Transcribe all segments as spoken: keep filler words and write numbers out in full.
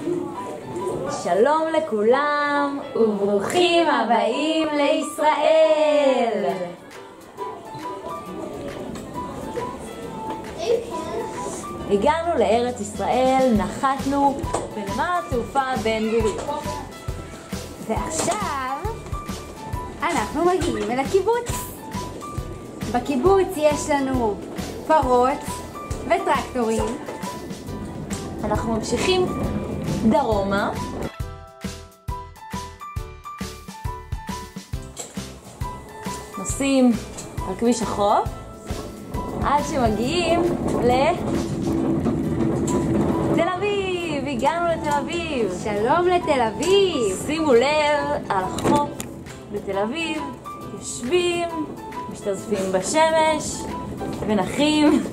שלום לכולם וברוכים הבאים לישראל. הגענו לארץ ישראל, נחתנו בנמל התעופה בן גוריון. ועכשיו אנחנו מגיעים אל הקיבוץ. בקיבוץ יש לנו פרות וטרקטורים. אנחנו ממשיכים דרומה. נוסעים על כביש החוף עד שמגיעים לתל אביב. הגענו לתל אביב. שלום לתל אביב. שימו לב, על החוף בתל אביב יושבים, משתזפים בשמש ונחים.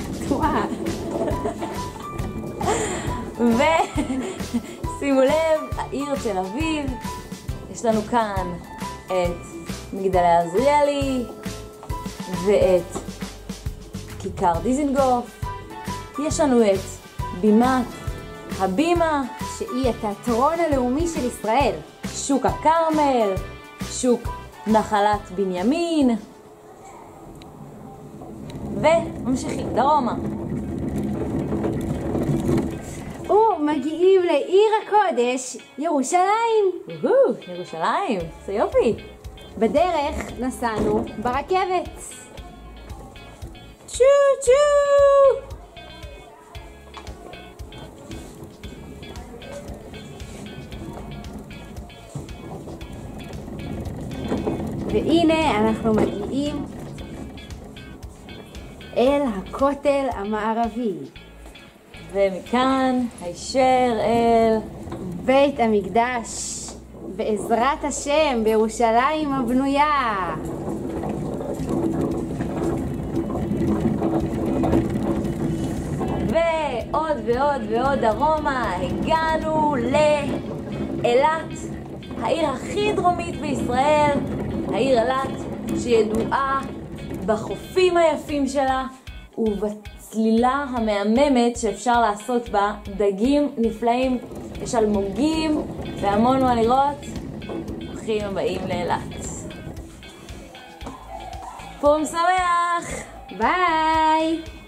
ושימו לב, העיר תל אביב, יש לנו כאן את מגדלי עזריאלי ואת כיכר דיזנגוף. יש לנו את בימת הבימה, שהיא התיאטרון הלאומי של ישראל, שוק הכרמל, שוק נחלת בנימין, וממשיכים דרומה. ומגיעים לעיר הקודש, ירושלים. וואו, ירושלים, זה יופי. בדרך נסענו ברכבת. צ'ו צ'ו. והנה אנחנו מגיעים אל הכותל המערבי. ומכאן הישר אל בית המקדש, בעזרת השם, בירושלים הבנויה. ועוד ועוד ועוד דרומה, הגענו לאילת, העיר הכי דרומית בישראל, העיר אילת שידועה בחופים היפים שלה ובצלילה המהממת שאפשר לעשות בה דגים נפלאים. יש אלמוגים והמון מה לראות. ברוכים הבאים לאילת. פורים שמח. ביי.